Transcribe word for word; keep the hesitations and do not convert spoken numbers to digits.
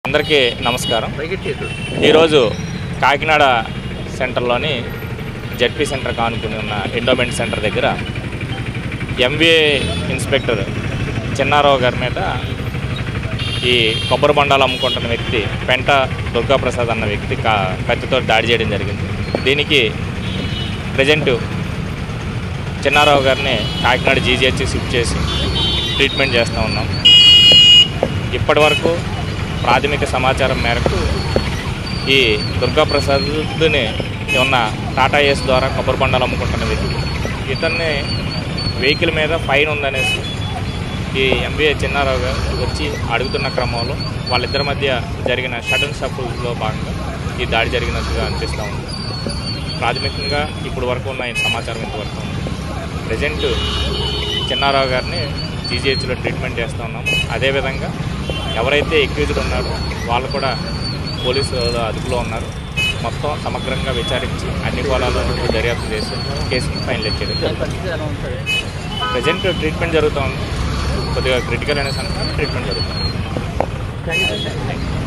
అందరికీ నమస్కారం. ఈరోజు కాకినాడ సెంటర్లోని జెడ్పీ సెంటర్ కానుకుని ఉన్న ఎండోమెంట్ సెంటర్ దగ్గర ఎంబీఏ ఇన్స్పెక్టర్ చిన్నారావు గారి మీద ఈ కొబ్బరి బండాలు అమ్ముకుంటున్న వ్యక్తి పెంట దుర్గాప్రసాద్ అన్న వ్యక్తి కా కత్తితో దాడి చేయడం జరిగింది. దీనికి ప్రజెంట్ చిన్నారావు గారిని కాకినాడ జీజీహెచ్కి షిఫ్ట్ చేసి ట్రీట్మెంట్ చేస్తూ ఉన్నాం. ఇప్పటి వరకు ప్రాథమిక సమాచారం మేరకు ఈ దుర్గాప్రసాద్ని ఉన్న టాటా ఏస్ ద్వారా కొబ్బరి బండాలు అమ్ముకుంటున్న వ్యక్తి ఇతన్ని వెహికల్ మీద ఫైన్ ఉందనేసి ఈ ఎంబీఏ చిన్నారావు గారు వచ్చి అడుగుతున్న క్రమంలో వాళ్ళిద్దరి మధ్య జరిగిన షటన్ షఫుల్లో భాగంగా ఈ దాడి జరిగినట్టుగా అనిపిస్తూ ఉంది. ప్రాథమికంగా ఇప్పుడు వరకు ఉన్న ఈ సమాచారం ఇంతవరకు ఉంది. ప్రజెంట్ చిన్నారావు గారిని జీజీహెచ్లో ట్రీట్మెంట్ చేస్తూ ఉన్నాము. అదేవిధంగా ఎవరైతే ఎక్యూజ్డ్ ఉన్నారో వాళ్ళు కూడా పోలీసు అదుపులో ఉన్నారు. మొత్తం సమగ్రంగా విచారించి అన్ని కోణాలను దర్యాప్తు చేసి కేసుని ఫైనలైజ్ చేయడం. ప్రజెంట్ ట్రీట్మెంట్ జరుగుతూ ఉంది. కొద్దిగా క్రిటికల్ అనే సందర్భంగా ట్రీట్మెంట్ జరుగుతుంది.